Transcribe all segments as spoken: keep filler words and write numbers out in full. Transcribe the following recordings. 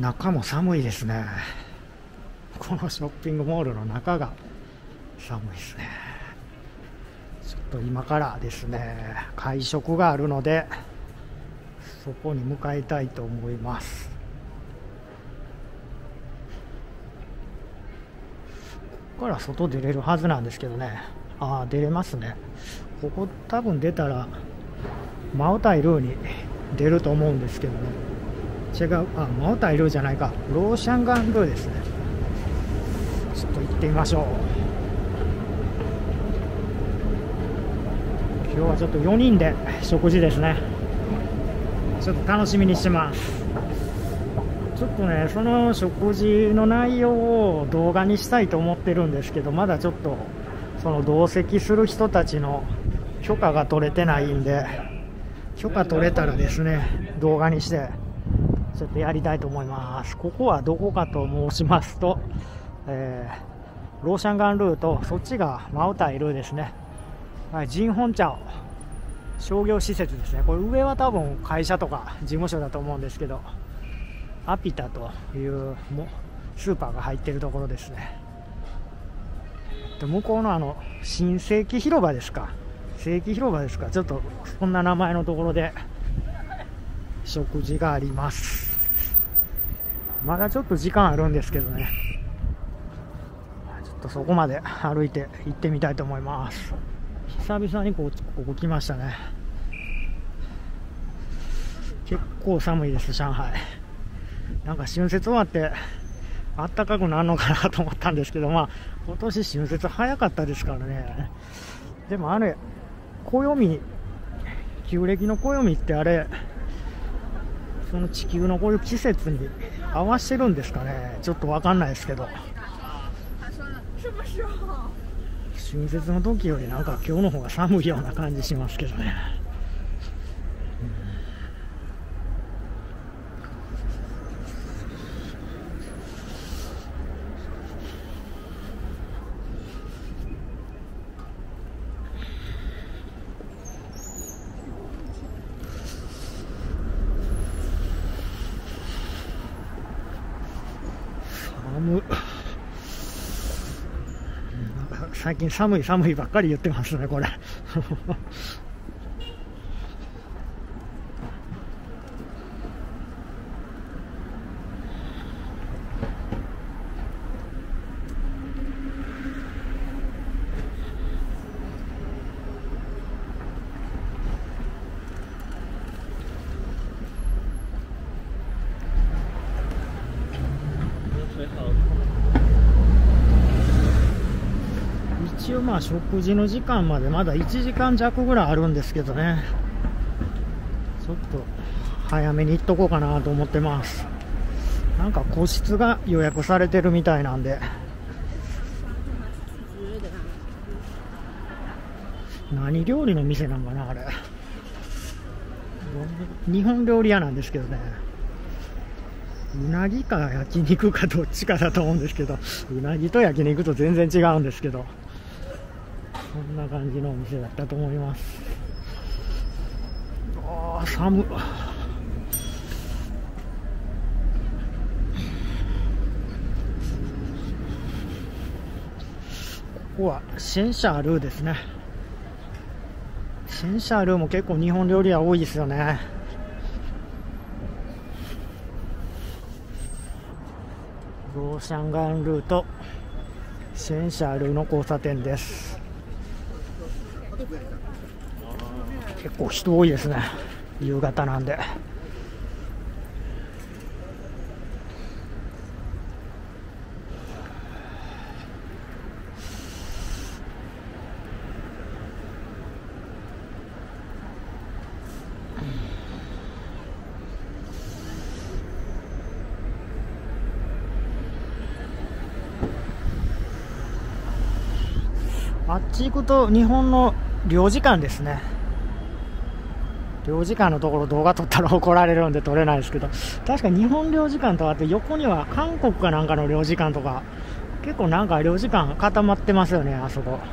中も寒いですね。このショッピングモールの中が寒いですね。ちょっと今からですね、会食があるのでそこに向かいたいと思います。ここから外出れるはずなんですけどね。ああ、出れますね。ここ多分出たらマオタイルーに出ると思うんですけどね。違う、あ、マオタイルーじゃないか、ローシャンガンルーですね。ちょっと行ってみましょう。今日はちょっとよにんで食事ですね。ちょっと楽しみにしてます。ちょっとね、その食事の内容を動画にしたいと思ってるんですけど、まだちょっとその同席する人たちの許可が取れてないんで、許可取れたらですね、動画にしてちょっとやりたいと思います。ここはどこかと申しますと、えー、ローシャンガンルーと、そっちがマオタイルーですね。はい、ジンホンチャオ商業施設ですね。これ上は多分会社とか事務所だと思うんですけど、アピタというもスーパーが入っているところですね。で向こうのあの新世紀広場ですか、世紀広場ですか、ちょっとそんな名前のところで食事があります。まだちょっと時間あるんですけどね、ちょっとそこまで歩いて行ってみたいと思います。久々にこうここ来ましたね。結構寒いです、上海。なんか春節終わってあったかくなるのかなと思ったんですけど、まあ今年春節早かったですからね。でもあれ、暦、旧暦の暦ってあれ、その地球のこういう季節に合わせてるんですかね。ちょっとわかんないですけど、春節の時よりなんか今日の方が寒いような感じしますけどね。寒最近寒い寒いばっかり言ってますね、これ。一応まあ食事の時間までまだいちじかん弱ぐらいあるんですけどね、ちょっと早めに行っとこうかなと思ってます。なんか個室が予約されてるみたいなんで。何料理の店なんかな、あれ。日本料理屋なんですけどね、うなぎか焼肉かどっちかだと思うんですけど、うなぎと焼肉と全然違うんですけど、こんな感じのお店だったと思います。あー、寒っ。ここはシェンシャールーですね。シェンシャールーも結構日本料理屋多いですよね。ローシャンガンルーとシェンシャールーの交差点です。結構人多いですね、夕方なんで。あっち行くと日本の領事館ですね。領事館のところ動画撮ったら怒られるんで撮れないですけど、確か日本領事館とあって横には韓国かなんかの領事館とか、結構なんか領事館固まってますよね、あそこ。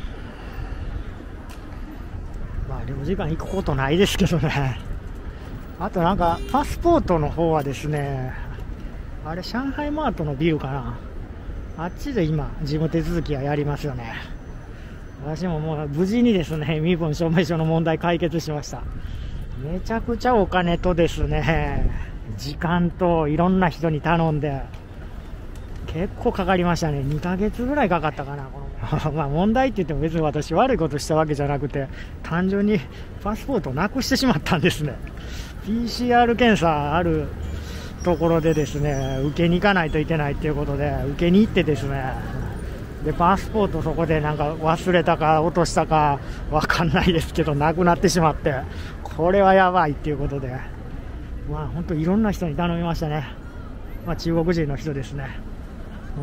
まあ領事館行くことないですけどね。 あとなんかパスポートの方はですね、あれ上海マートのビルかな、あっちで今事務手続きはやりますよね。私ももう無事にですね身分証明書の問題解決しました。めちゃくちゃお金とですね時間といろんな人に頼んで結構かかりましたね。にかげつぐらいかかったかなこのまあ問題って言っても別に私悪いことしたわけじゃなくて、単純にパスポートをなくしてしまったんですね。 ピーシーアール 検査あるところでですね受けに行かないといけないということで受けに行ってですね、でパスポートそこでなんか忘れたか落としたかわかんないですけどなくなってしまって、これはやばいっていうことで、まあ本当いろんな人に頼みましたね。まあ中国人の人ですね。うん、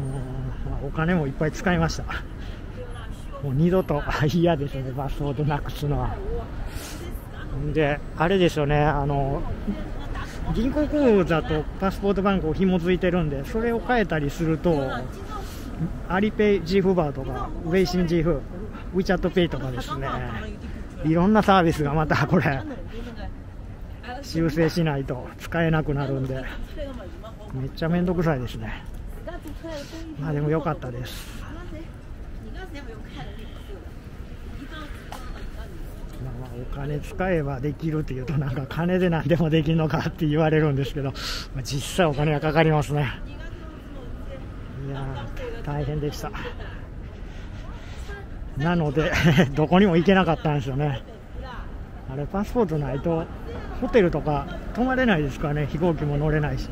まあ、お金もいっぱい使いました。もう二度と嫌ですねパスポートなくすのは。であれですよね、あの銀行口座とパスポート番号紐付いてるんで、それを変えたりするとアリペイ ジーフバーとかウェイシン ジーフ、ウィチャットペイとかですね、いろんなサービスがまたこれ修正しないと使えなくなるんでめっちゃめんどくさいですね。まあでも良かったです。まあ、まあお金使えばできるっていうとなんか金で何でもできるのかって言われるんですけど、まあ、実際お金がかかりますね。いやー大変でした。なのでどこにも行けなかったんですよね。あれパスポートないとホテルとか泊まれないですからね、飛行機も乗れないし。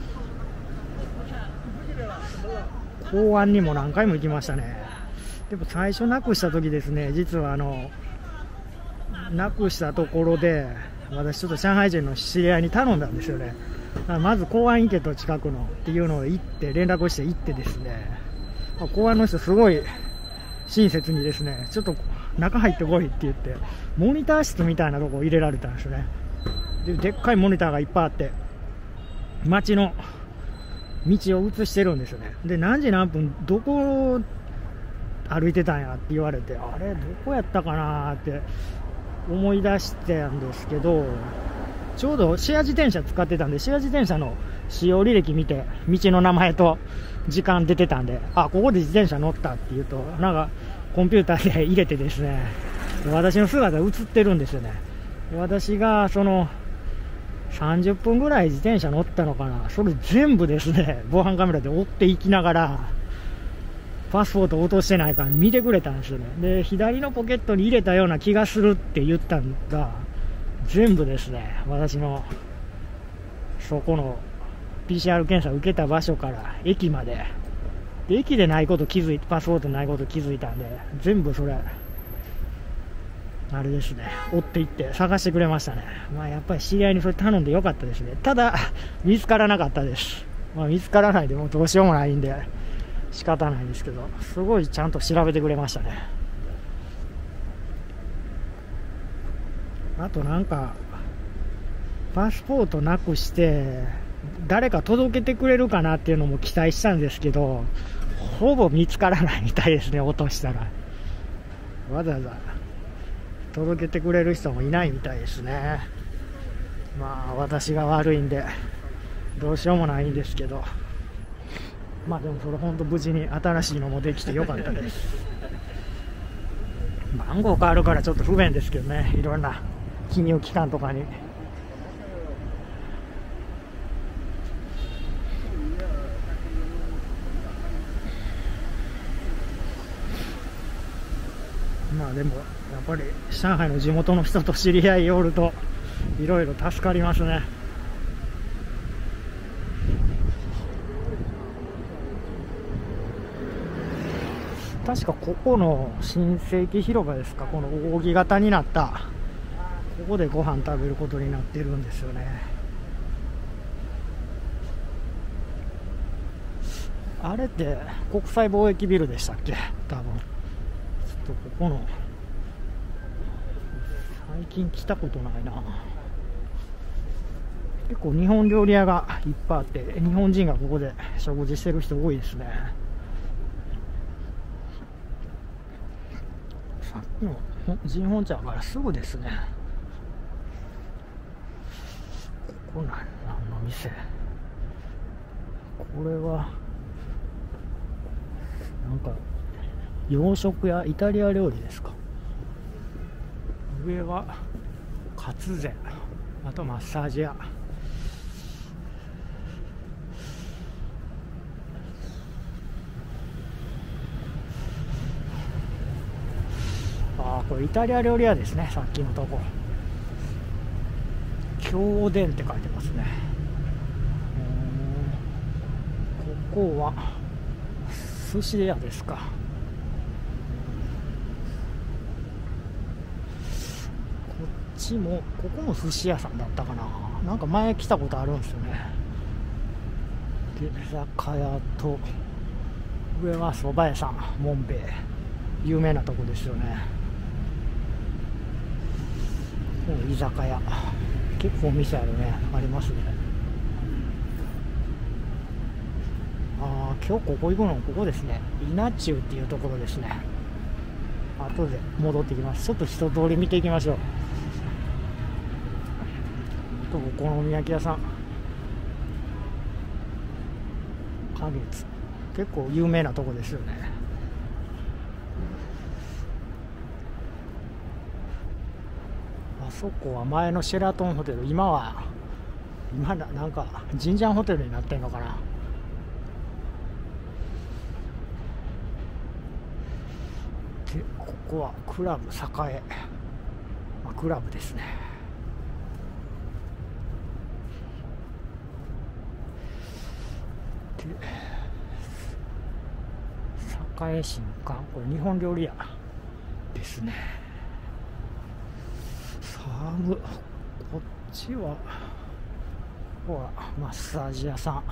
公安にも何回も行きましたね。でも最初なくした時ですね、実はあのなくしたところで私ちょっと上海人の知り合いに頼んだんですよね。まず公安行けと近くのっていうのを行って連絡して行ってですね、公安の人すごい親切にですね、ちょっと中入ってこいって言ってモニター室みたいなとこを入れられたんですよね。で、でっかいモニターがいっぱいあって街の道を映してるんですよね。で何時何分どこを歩いてたんやって言われて、あれどこやったかなって思い出してたんですけど、ちょうどシェア自転車使ってたんでシェア自転車の使用履歴見て道の名前と時間出てたんで、あここで自転車乗ったっていうとなんかコンピューターで入れてですね、私の姿映ってるんですよね。私がそのさんじゅっぷんぐらい自転車乗ったのかな、それ全部ですね防犯カメラで追っていきながらパスポート落としてないか見てくれたんですよね。で左のポケットに入れたような気がするって言ったんが全部ですね私のそこの ピーシーアール 検査を受けた場所から駅まで、で駅でないこと気づいてパスポートないこと気づいたんで全部それあれですね追っていって探してくれましたね。まあやっぱり知り合いにそれ頼んでよかったですね。ただ見つからなかったです。まあ、見つからないでもどうしようもないんで仕方ないですけど、すごいちゃんと調べてくれましたね。あとなんかパスポートなくして誰か届けてくれるかなっていうのも期待したんですけど、ほぼ見つからないみたいですね。落としたらわざわざ届けてくれる人もいないみたいですね。まあ私が悪いんでどうしようもないんですけど、まあでもそれ本当無事に新しいのもできてよかったです。番号変わるからちょっと不便ですけどね、いろんな金融機関とかに。まあでもやっぱり上海の地元の人と知り合いおるといろいろ助かりますね。確かここの新世紀広場ですか、この扇形になったここでご飯食べることになってるんですよね。あれって国際貿易ビルでしたっけ多分。ちょっとここの最近来たことないな。結構日本料理屋がいっぱいあって日本人がここで食事してる人多いですね。さっきの神本茶からすぐですね。 こんなん何の店？これはなんか洋食やイタリア料理ですか。上はカツ膳、あとマッサージ屋。ああ、これイタリア料理屋ですね。さっきのとこ京殿って書いてますね。ここは寿司屋ですか。こっちも、ここも寿司屋さんだったかな。なんか前来たことあるんですよね。で、酒屋と上は蕎麦屋さん、もんべい、有名なとこですよね。もう居酒屋、結構お店あるね、ありますね。ああ、今日ここ行くのここですね。稲中っていうところですね。後で戻ってきます。ちょっと一通り見ていきましょう。とお好み焼き屋さん、花月、結構有名なとこですよね。あそこは前のシェラトンホテル、今は今ななんか神社ホテルになってんのかな。で、ここはクラブ栄、まあ、クラブですね。で、栄新館、これ日本料理屋ですね。寒、こっちはほらマッサージ屋さん。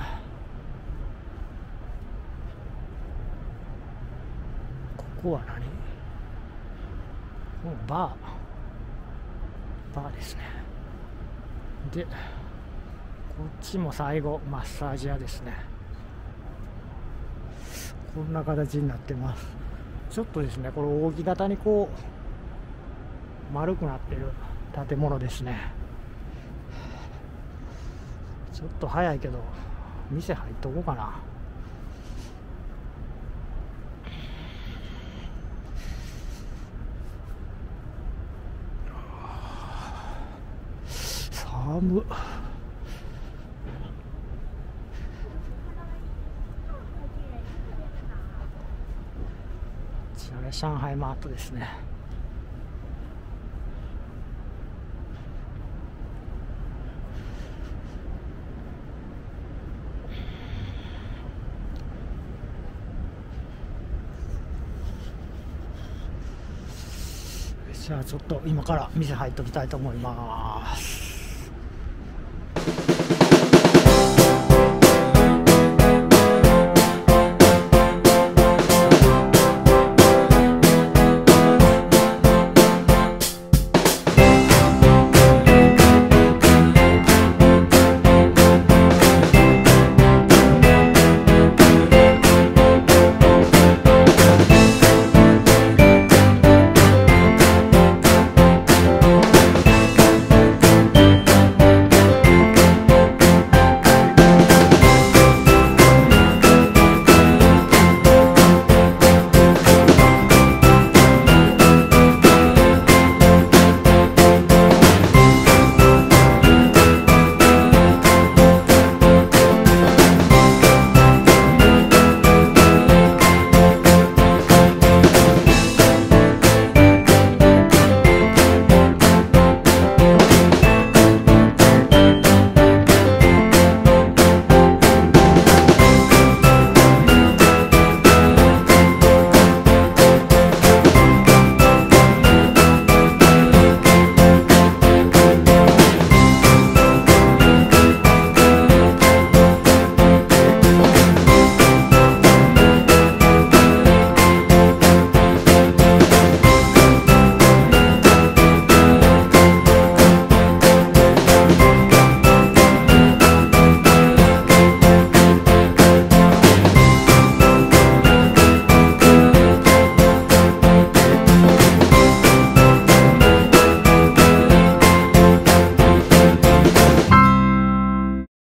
ここは何？バーバーですね。で、こっちも最後マッサージ屋ですね。こんな形になってます。ちょっとですね、これ扇形にこう丸くなってる建物ですね。ちょっと早いけど店入っとこうかな。寒っ。こちらが上海マートですね。じゃあちょっと今から店入っときたいと思います。